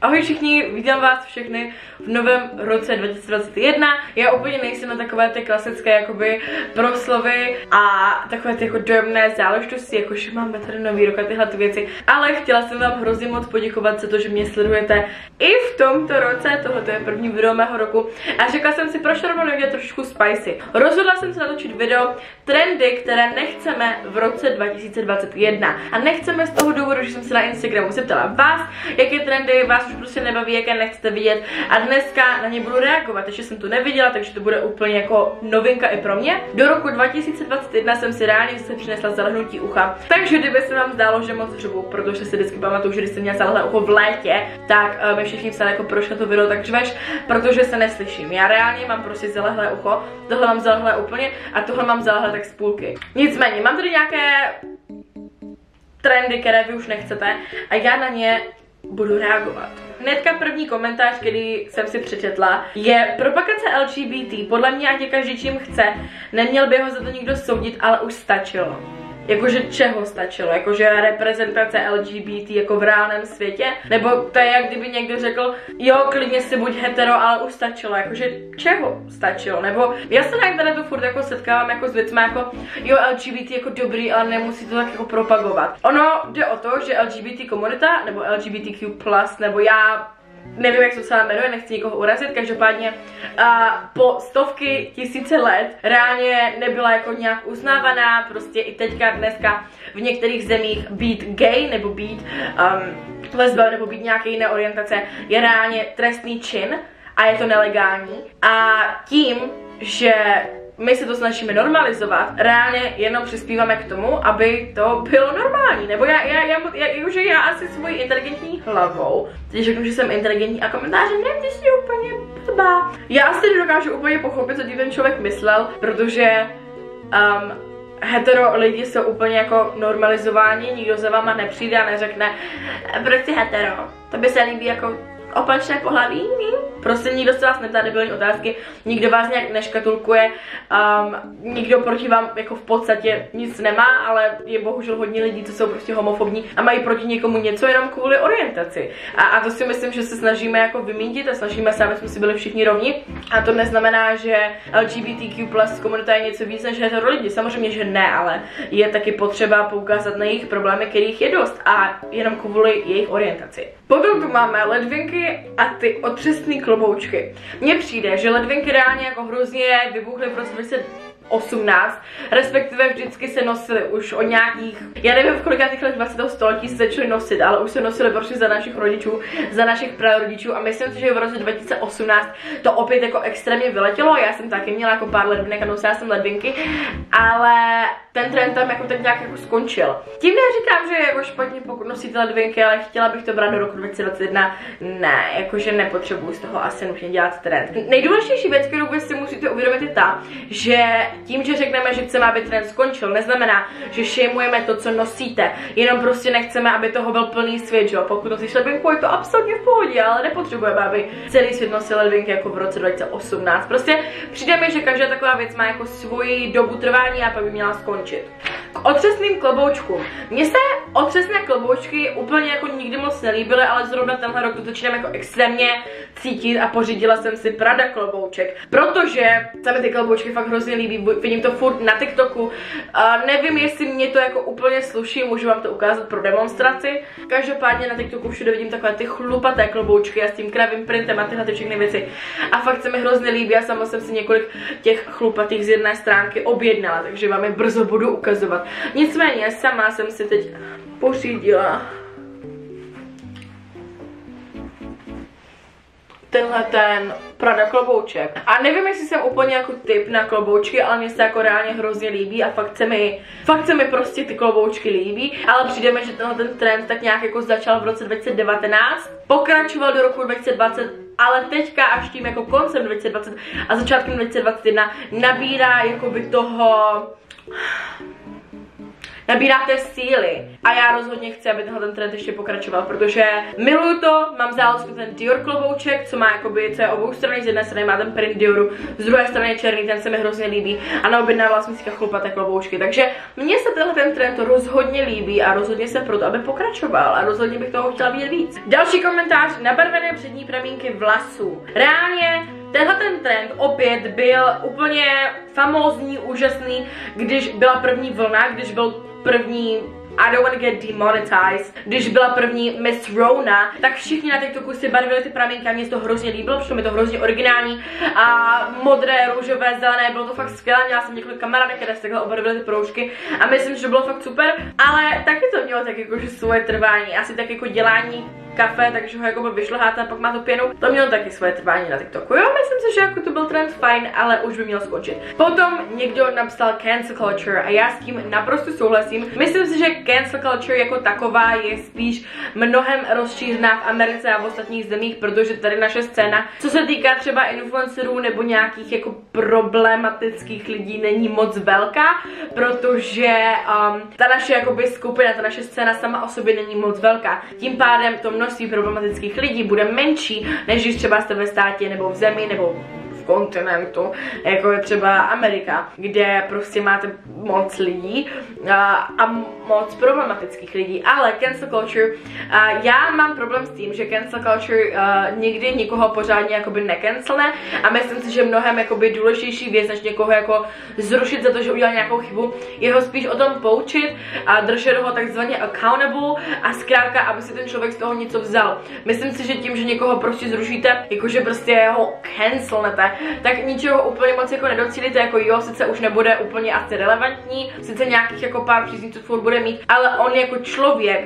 Ahoj všichni, vítám vás všechny v novém roce 2021. Já úplně nejsem na takové ty klasické jakoby proslovy a takové ty jako dojemné záležitosti, jakože máme tady nový rok a tyhle ty věci, ale chtěla jsem vám hrozně moc poděkovat za to, že mě sledujete i v tomto roce. Tohle je první video mého roku a řekla jsem si, proč to udělat trošku spicy. Rozhodla jsem se natočit video trendy, které nechceme v roce 2021 a nechceme z toho důvodu, že jsem se na Instagramu zeptala vás, jaké trendy vás už prostě nebaví, jaké nechcete vidět a dneska na ně budu reagovat. Ještě jsem to neviděla, takže to bude úplně jako novinka i pro mě. Do roku 2021 jsem si reálně zase přinesla zalehnutí ucha, takže kdyby se vám zdálo, že moc řvu, protože si vždycky pamatuju, že když jsem měla zalehlé ucho v létě, tak mi všichni psali jako proč na to video tak řveš, protože se neslyším. Já reálně mám prostě zalehlé ucho, tohle mám zalehlé úplně a tohle mám zalehlé tak z půlky. Nicméně, mám tady nějaké trendy, které vy už nechcete a já na ně budu reagovat. Hnedka první komentář, který jsem si přečetla, je propagace LGBT. Podle mě, ať je každý čím chce, neměl by ho za to nikdo soudit, ale už stačilo. Jakože čeho stačilo? Jakože reprezentace LGBT jako v reálném světě? Nebo to je jak kdyby někdo řekl, jo, klidně si buď hetero, ale už stačilo. Jakože čeho stačilo? Nebo já se na internetu furt jako setkávám jako s věcmi jako, jo, LGBT jako dobrý, ale nemusí to tak jako propagovat. Ono jde o to, že LGBT komunita, nebo LGBTQ+, nebo já nevím, jak se to celé jmenuje, nechci nikoho urazit, každopádně po stovky tisíce let reálně nebyla jako nějak uznávaná, prostě i teďka dneska v některých zemích být gay nebo být lesba nebo být nějaké jiné orientace je reálně trestný čin a je to nelegální a tím, že my se to snažíme normalizovat, reálně jenom přispíváme k tomu, aby to bylo normální. Nebo já asi svojí inteligentní hlavou, teď řeknu, že jsem inteligentní a komentáře nevždycky úplně blbá. Já asi nedokážu úplně pochopit, co tím ten člověk myslel, protože hetero lidi jsou úplně jako normalizováni, nikdo za váma nepřijde a neřekne, proč jsi hetero, to by se líbí jako opačné pohlaví, prostě nikdo se vás neptá debilní otázky, nikdo vás nějak neškatulkuje, nikdo proti vám jako v podstatě nic nemá, ale je bohužel hodně lidí, co jsou prostě homofobní a mají proti někomu něco jenom kvůli orientaci. A to si myslím, že se snažíme jako vymítit a snažíme se, aby jsme si byli všichni rovni. A to neznamená, že LGBTQ+ komunita je něco víc než hetero lidi. Samozřejmě, že ne, ale je taky potřeba poukázat na jejich problémy, kterých je dost a jenom kvůli jejich orientaci. Potom tu máme ledvinky a ty otřesné kloboučky. Mně přijde, že ledvinky reálně jako hrozně vybuchly v roce 2018, respektive vždycky se nosily už od nějakých, já nevím v kolikátých let 20. století se začaly nosit, ale už se nosily prostě za našich rodičů, za našich prarodičů a myslím si, že v roce 2018 to opět jako extrémně vyletělo. Já jsem taky měla jako pár ledvinek a nosila jsem ledvinky, ale ten trend tam jako tak nějak jako skončil. Tím neříkám, že je jako špatně, pokud nosíte ledvinky, ale chtěla bych to brát do roku 2021. Ne, jakože nepotřebuji z toho asi nutně dělat trend. Nejdůležitější věc, kterou vy si musíte uvědomit, je ta, že tím, že řekneme, že chceme, aby trend skončil, neznamená, že šejmujeme to, co nosíte. Jenom prostě nechceme, aby toho byl plný svět, že jo. Pokud nosíš ledvinku, je to absolutně v pohodě, ale nepotřebujeme, aby celý svět nosil ledvinky jako v roce 2018. Prostě přijde mi, že každá taková věc má jako svoji dobu trvání a pak by měla skončit. K otřesným kloboučkům. Mně se otřesné kloboučky úplně jako nikdy moc nelíbily, ale zrovna tenhle rok to začínám jako extrémně cítit a pořídila jsem si Prada klobouček, protože se mi ty kloboučky fakt hrozně líbí, vidím to furt na TikToku, nevím, jestli mě to jako úplně sluší, můžu vám to ukázat pro demonstraci. Každopádně na TikToku všude vidím takové ty chlupaté kloboučky a s tím kravým printem a tyhle ty všechny věci a fakt se mi hrozně líbí a sama jsem si několik těch chlupatých z jedné stránky objednala, takže vám je brzo budu ukazovat. Nicméně sama jsem si teď pořídila tenhle ten Prada klobouček. A nevím, jestli jsem úplně jako typ na kloboučky, ale mě se jako reálně hrozně líbí a fakt se mi prostě ty kloboučky líbí, ale přijde mi, že tenhle ten trend tak nějak jako začal v roce 2019, pokračoval do roku 2020, ale teďka až tím jako koncem 2020 a začátkem 2021 nabírá jakoby toho nabíráte síly. A já rozhodně chci, aby tenhle ten trend ještě pokračoval, protože miluju to, mám záležku ten Dior klobouček, co má jakoby, co je obou strany, z jedné strany má ten print Dioru, z druhé strany je černý, ten se mi hrozně líbí a naobjednávala jsem si chlupaté kloboučky, takže mně se tenhle ten trend rozhodně líbí a rozhodně jsem proto, aby pokračoval a rozhodně bych toho chtěla vidět víc. Další komentář, nabarvené přední pramínky vlasů. Reálně tenhle ten trend opět byl úplně famózní, úžasný, když byla první vlna, když byl první I don't want to get demonetized. Když byla první Miss Rona, tak všichni na TikToku si barvili ty pramínky a mně to hrozně líbilo, protože mi to hrozně originální a modré, růžové, zelené, bylo to fakt skvělé, měla jsem několik kamarádek, které si takhle obarvily ty proužky a myslím, že to bylo fakt super, ale taky to mělo tak jakože svoje trvání, asi tak jako dělání kafe, takže ho jako vyšleháte a pak má tu pěnu. To mělo taky svoje trvání na TikToku. Jo, myslím si, že jako to byl trend fajn, ale už by měl skončit. Potom někdo napsal cancel culture a já s tím naprosto souhlasím. Myslím si, že cancel culture jako taková je spíš mnohem rozšířená v Americe a v ostatních zemích, protože tady naše scéna, co se týká třeba influencerů nebo nějakých jako problematických lidí, není moc velká, protože ta naše jakoby skupina, ta naše scéna sama o sobě není moc velká. Tím pádem to množství problematických lidí bude menší, než když třeba jste ve státě nebo v zemi nebo v kontinentu, jako je třeba Amerika, kde prostě máte moc lidí a moc problematických lidí. Ale cancel culture, já mám problém s tím, že cancel culture nikdy nikoho pořádně jakoby necancelne a myslím si, že mnohem jakoby důležitější věc, než někoho jako zrušit za to, že udělal nějakou chybu, je ho spíš o tom poučit a držet ho takzvaně accountable a zkrátka, aby si ten člověk z toho něco vzal. Myslím si, že tím, že někoho prostě zrušíte, jakože prostě ho cancelnete, tak ničeho úplně moc jako nedocílíte, jako jo, sice už nebude úplně asi relevantní, sice nějakých jako pár příznivců furt bude mít, ale on jako člověk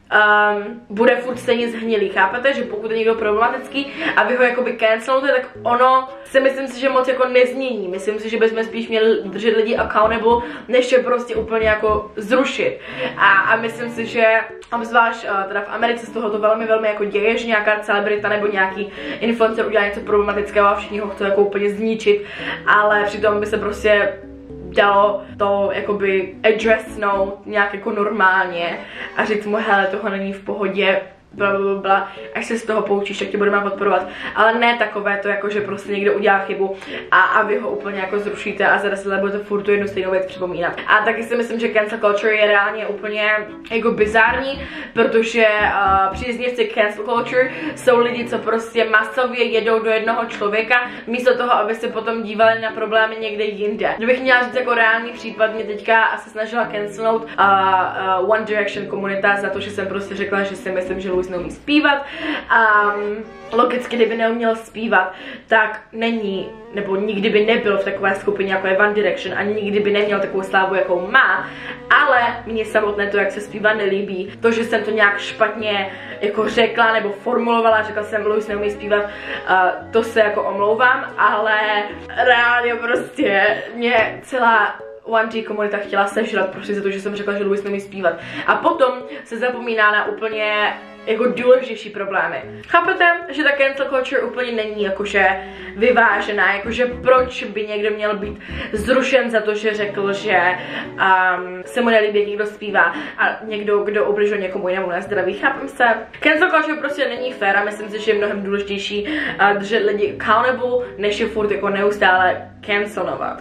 bude furt stejně zhnilý, chápete, že pokud je někdo problematický a vy ho jakoby cancelujete, tak ono si myslím si, že moc jako nezmění. Myslím si, že bychom spíš měli držet lidi accountable, než je prostě úplně jako zrušit. A myslím si, že obzvlášť teda v Americe z toho to velmi jako děje, že nějaká celebrita nebo nějaký influencer udělá něco problematického a všichni ho chcou jako úplně zničit, ale přitom by se prostě dalo to jakoby addressnout nějak jako normálně a říct mu, hele, toho není v pohodě, blablabla, až se z toho poučíš, tak tě budeme podporovat, ale ne takové to, jako že prostě někdo udělá chybu a vy ho úplně jako zrušíte a zase budete furt tu jednu stejnou věc připomínat. A taky si myslím, že cancel culture je reálně úplně jako bizární, protože příznivci cancel culture jsou lidi, co prostě masově jedou do jednoho člověka, místo toho, aby se potom dívali na problémy někde jinde. Kdybych měla říct jako reálný případ, mě teďka se snažila cancelout One Direction komunita za to, že jsem prostě řekla, že si myslím, že Louis neumí zpívat a logicky, kdyby neuměl zpívat, tak není, nebo nikdy by nebyl v takové skupině jako je One Direction a nikdy by neměl takovou slávu, jakou má, ale mně samotné to, jak se zpívá, nelíbí. To, že jsem to nějak špatně jako řekla nebo formulovala, řekla jsem, Louis neumí zpívat, to se jako omlouvám, ale reálně prostě mě celá 1G komunita chtěla sežrat prostě za to, že jsem řekla, že Louis neumí zpívat. A potom se zapomíná na úplně jako důležitější problémy. Chápete, že ta cancel culture úplně není jakože vyvážená, jakože proč by někdo měl být zrušen za to, že řekl, že se mu nelíbí, jak někdo zpívá a někdo, kdo ubližuje někomu jinému na zdraví. Chápem se? Cancel culture prostě není fair a myslím si, že je mnohem důležitější držet lidi accountable, než je furt jako neustále cancelovat.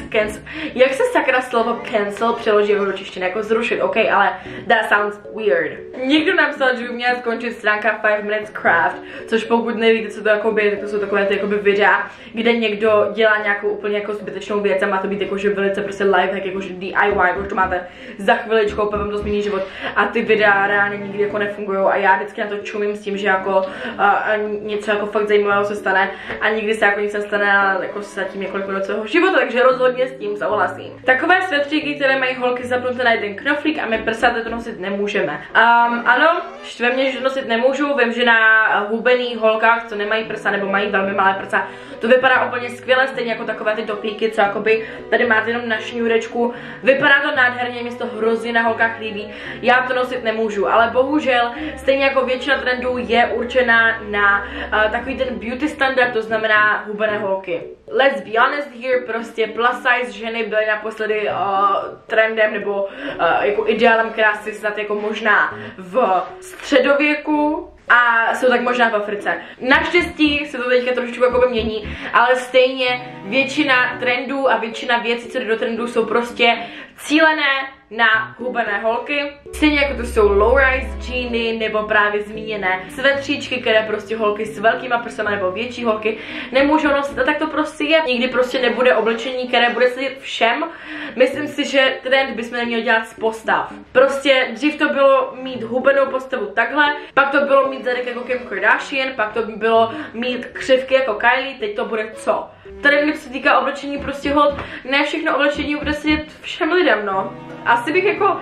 Jak se sakra slovo cancel přeloží do češtiny? Jako zrušit, ok, ale that sounds weird. Někdo napsal, že by měla skončit stránka 5 Minutes Craft, což pokud nevíte, co to jakoby, tak to jsou takové ty jakoby videa, kde někdo dělá nějakou úplně jako zbytečnou věc a má to být jakože velice prostě live, jakože DIY, jakože to máte za chviličku, pak vám to změní život a ty videa reálně nikdy jako nefungují a já vždycky na to čumím s tím, že jako něco jako fakt zajímavého se stane a nikdy se jako nic nestane a jako se tím několik minut svého života, takže rozhodně s tím souhlasím. Takové svetříky, které mají holky zapnuté na jeden knoflík a my prsáte to nosit nemůžeme. Ano, štve mě Hlavně, že nosit nemůžu, vím, že na hubených holkách, co nemají prsa nebo mají velmi malé prsa, to vypadá úplně skvěle, stejně jako takové ty topíky, co jakoby tady máte jenom na šňůrečku. Vypadá to nádherně, mě to hrozně na holkách líbí. Já to nosit nemůžu, ale bohužel, stejně jako většina trendů je určená na takový ten beauty standard, to znamená hubené holky. Let's be honest here, prostě plus size ženy byly naposledy trendem nebo jako ideálem krásy snad jako možná v středověku. A jsou tak možná v Africe. Naštěstí se to teďka trošičku jakoby mění, ale stejně většina trendů a většina věcí, co jde do trendů, jsou prostě cílené na hubené holky. Stejně jako to jsou low-rise džíny nebo právě zmíněné svetříčky, které prostě holky s velkýma prsama nebo větší holky nemůžou nosit. A tak to prostě je. Nikdy prostě nebude oblečení, které bude sedět všem. Myslím si, že trend bychom neměli dělat z postav. Prostě dřív to bylo mít hubenou postavu takhle, pak to bylo mít zadek jako Kim Kardashian, pak to bylo mít křivky jako Kylie, teď to bude co? Trendy, co se týká oblečení, prostě hold, ne všechno oblečení bude sedět všem lidem, no. Asi bych jako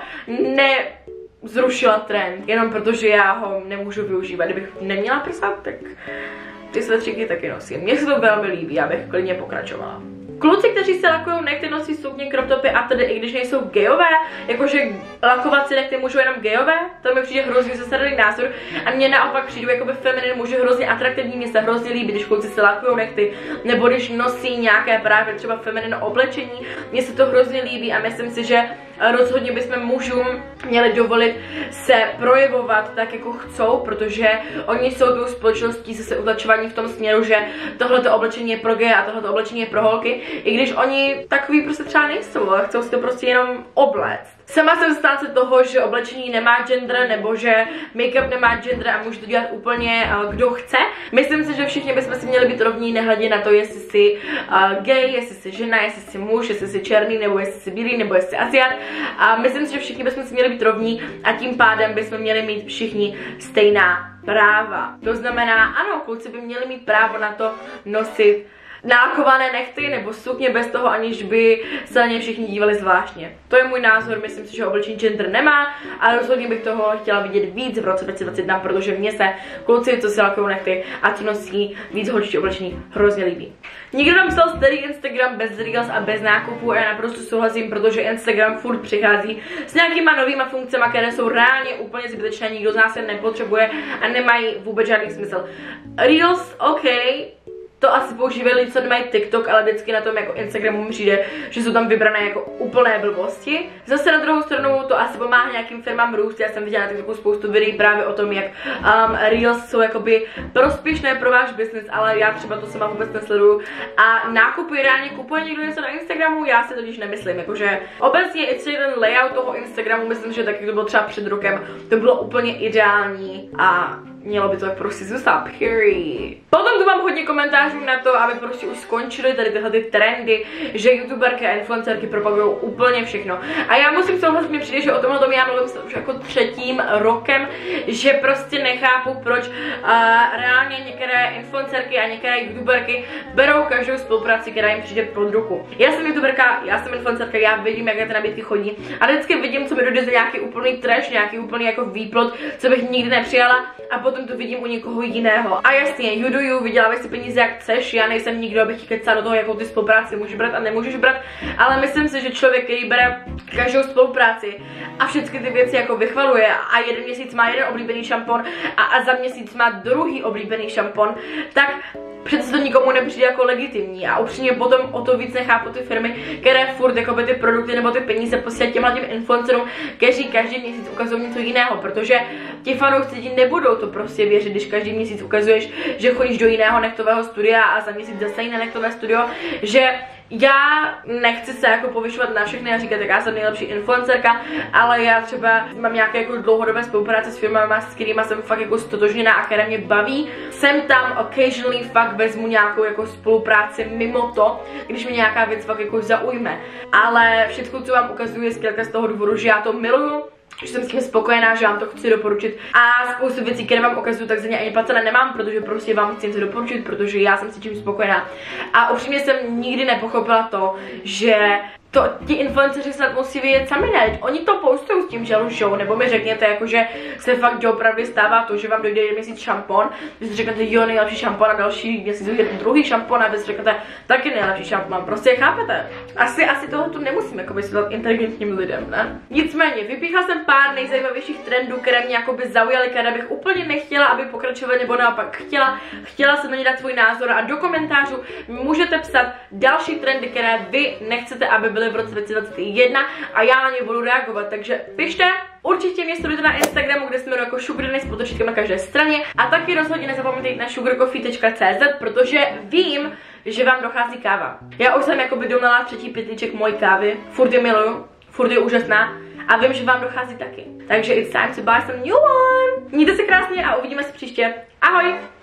nezrušila trend, jenom protože já ho nemůžu využívat. Kdybych neměla prsa, tak ty svetříky taky nosím. Mně se to velmi líbí, já bych klidně pokračovala. Kluci, kteří se lakují nechty, nosí sukně, crop topy a tedy i když nejsou gejové, jakože lakovat si nechty můžou jenom gejové, to mi přijde hrozně zastaralý názor a mně naopak přijdu jakoby feminin muži hrozně atraktivní, mě se hrozně líbí, když kluci se lakují nechty, nebo když nosí nějaké právě třeba feminin oblečení, mně se to hrozně líbí a myslím si, že rozhodně bychom mužům měli dovolit se projevovat tak, jako chcou, protože oni jsou tou společností se utlačování v tom směru, že tohleto oblečení je pro geje a tohleto oblečení je pro holky, i když oni takový prostě třeba nejsou, ale chcou si to prostě jenom obléct. Sama jsem stánce toho, že oblečení nemá gender, nebo že make-up nemá gender a může to dělat úplně kdo chce. Myslím si, že všichni bychom si měli být rovní, nehledě na to, jestli jsi gay, jestli jsi žena, jestli jsi muž, jestli jsi černý, nebo jestli jsi bílý, nebo jestli jsi asiat. A myslím si, že všichni bychom si měli být rovní a tím pádem bychom měli mít všichni stejná práva. To znamená, ano, kluci by měli mít právo na to nosit nálakované nechty nebo sukně bez toho, aniž by se na ně všichni dívali zvláštně. To je můj názor, myslím si, že oblečení gender nemá, ale rozhodně bych toho chtěla vidět víc v roce 2021, protože mně se kluci, co si lakují nechty a co nosí víc holčičí oblečení, hrozně líbí. Nikdo nám psal starý Instagram bez reels a bez nákupů a já naprosto souhlasím, protože Instagram furt přichází s nějakýma novýma funkcemi, které jsou reálně úplně zbytečné, nikdo z nás je nepotřebuje a nemají vůbec žádný smysl. Reels, OK, to asi používají lidi, co nemají TikTok, ale vždycky na tom jako Instagramu mi přijde, že jsou tam vybrané jako úplné blbosti. Zase na druhou stranu to asi pomáhá nějakým firmám růst. Já jsem viděla na TikToku spoustu videí právě o tom, jak Reels jsou jakoby prospěšné pro váš business, ale já třeba to sama vůbec nesleduju. A nákupy reálně kupuje někdo něco na Instagramu, já si totiž nemyslím, jakože obecně i celý ten layout toho Instagramu, myslím, že taky to bylo třeba před rokem, to bylo úplně ideální a mělo by to tak prostě zůstat, period. Potom tu mám hodně komentářů na to, aby prostě už skončily tady tyhle ty trendy, že youtuberky a influencerky propagují úplně všechno. A já musím souhlasit, mi přijde, že o tomhle já mluvím už jako 3. rokem, že prostě nechápu, proč reálně některé influencerky a některé youtuberky berou každou spolupráci, která jim přijde pod ruku. Já jsem youtuberka, já jsem influencerka, já vidím, jak ty nabídky chodí a vždycky vidím, co mi dojde za nějaký úplný trash, nějaký úplný jako výplod, co bych nikdy nepřijala a potom to vidím u někoho jiného. A jasně, you do you, vydělávaj si peníze jak chceš, já nejsem nikdo, abych kecal do toho, jakou ty spolupráci můžeš brát a nemůžeš brát, ale myslím si, že člověk, který bere každou spolupráci a všechny ty věci jako vychvaluje a jeden měsíc má jeden oblíbený šampon a za měsíc má druhý oblíbený šampon, tak přece to nikomu nepřijde jako legitimní a upřímně potom o to víc nechápu ty firmy, které furt jakoby ty produkty nebo ty peníze posílají těmhle těm influencerům, kteří každý měsíc ukazují něco jiného, protože ti fanoušci ti nebudou to prostě věřit, když každý měsíc ukazuješ, že chodíš do jiného nechtového studia a za měsíc zase jiné nechtové studio, že já nechci se jako povyšovat na všechny a říkat, jak já jsem nejlepší influencerka, ale já třeba mám nějaké jako dlouhodobé spolupráce s firmami, s kterými jsem fakt jako stotožněná a které mě baví. Jsem tam occasionally fakt vezmu nějakou jako spolupráci mimo to, když mě nějaká věc fakt jako zaujme. Ale všechno, co vám ukazuju, je zkrátka z toho důvodu, že já to miluju, že jsem s tím spokojená, že vám to chci doporučit a spoustu věcí, které vám ukazuju, tak za ně ani placené nemám, protože prostě vám chci něco doporučit, protože já jsem si tím spokojená. A upřímně jsem nikdy nepochopila to, že to ti influenceři snad musí vědět sami, ne? Oni to postují s tím, že lžou, nebo mi řekněte, jako, že se fakt opravdu stává to, že vám dojde jeden měsíc šampon, vy si řeknete, jo, nejlepší šampon a další měsíc dojde druhý šampon a vy si řeknete, taky nejlepší šampon, prostě chápete? Asi toho tu nemusím jako vysvětlit inteligentním lidem, ne? Nicméně, vypíchla jsem pár nejzajímavějších trendů, které mě jakoby zaujaly, které bych úplně nechtěla, aby pokračovaly, nebo naopak chtěla jsem na ně dát svůj názor a do komentářů můžete psat další trendy, které vy nechcete, aby byly v roce 2021 a já na ně budu reagovat, takže pište. Určitě mě sledujte na Instagramu, kde jsme jako sugarny s potočítkem na každé straně a taky rozhodně nezapomeňte jít na sugarcoffee.cz, protože vím, že vám dochází káva. Já už jsem jakoby domala 3. pytlíček mojí kávy, furt je miluju, furt je úžasná a vím, že vám dochází taky. Takže it's time to buy some new one. Mějte se krásně a uvidíme se příště. Ahoj!